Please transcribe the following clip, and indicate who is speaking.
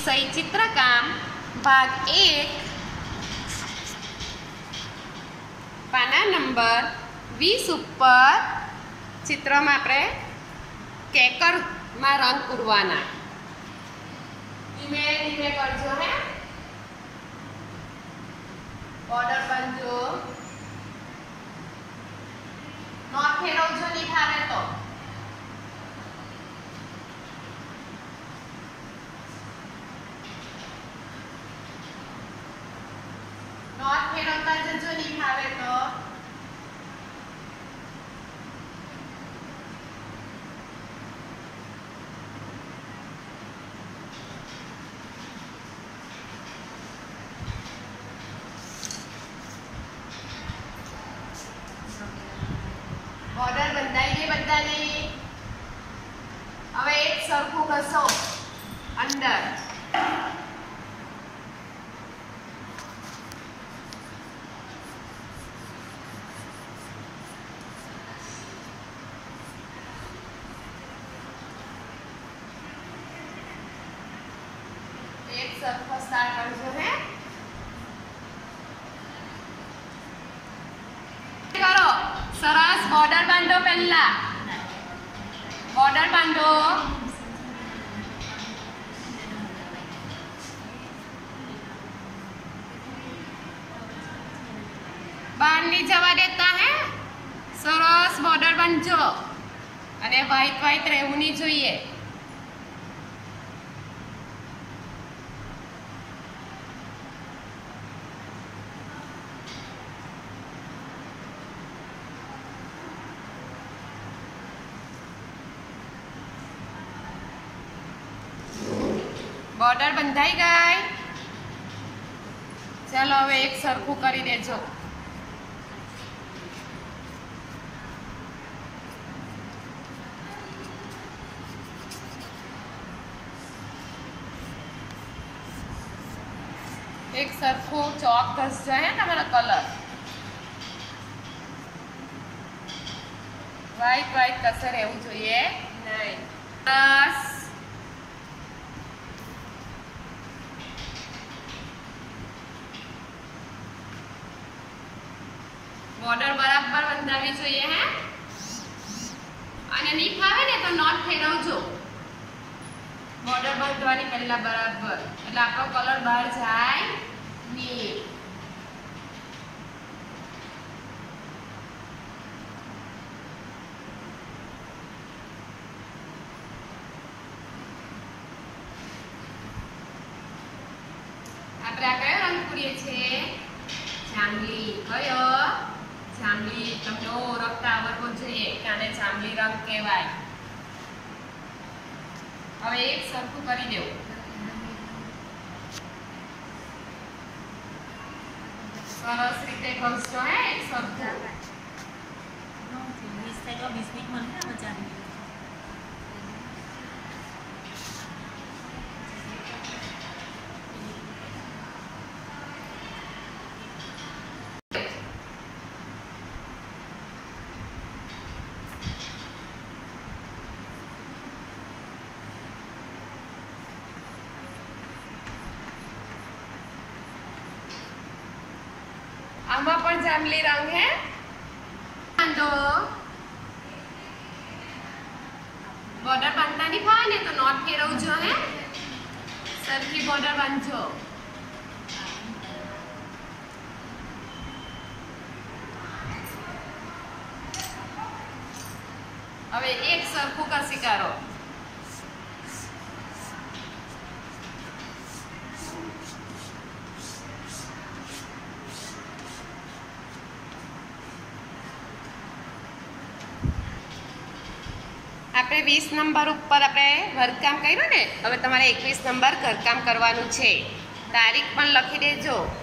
Speaker 1: विषय चित्रकाम भाग 1 पाना नंबर 20 ઉપર ચિત્રમાં આપણે કેકરમાં રંગ પૂરવાના। ધીમે ધીમે કરજો હે, બોર્ડર બનજો, નોટ ફેરવજો નહીં ફાવે તો। नॉट फेरवता जजो नहीं फावे तो बॉर्डर बंधाई गई बधाने। હવે એક સરખું ઘસો અંદર, एक सरखो स्टार्ट करजो है। करो सरस बॉर्डर बांधो, पहला बॉर्डर बांधो, बाहर नहीं जवा देता है। सरस बॉर्डर बांधो अने व्हाइट व्हाइट रहવું नहीं જોઈએ। बॉर्डर बंधाई गई। चलो હવે એક સરખું કરી દેજો। एक સરખું ચોક ઘસજો હે તમારો કલર। વ્હાઈટ વ્હાઈટ કસે રહેવું જોઈએ નહીં। બસ बॉर्डर बराबर बंधावी જોઈએ હે, અને નહીં ફાવે ને તો નોટ ફેરવજો बॉर्डर बांधવાની પહેલા બરાબર, એટલે આપણો કલર બહાર જાય નહીં। આપણે આ કયો રંગ પૂરીએ છે? જાંબલી। કયો? જાંબલી। તમને ઓળખતા આવડવો જોઈએ કે આને જાંબલી રંગ કહેવાય। હવે એક સરખું કરી દેવું। સરસ રીતે ઘસજો હે, એક સરખું। आमा पर जांबली रंग है। बांधो, बॉर्डर बांधता नहीं फावे ने तो नॉट फेरवजो है, सरखी बॉर्डर बांधजो। હવે એક સરખું કસી કરો। આપણે 20 નંબર ઉપર આપણે ઘરકામ કર્યું ને, હવે તમારે 21 નંબર ઘરકામ કરવાનું છે। તારીખ પણ લખી દેજો।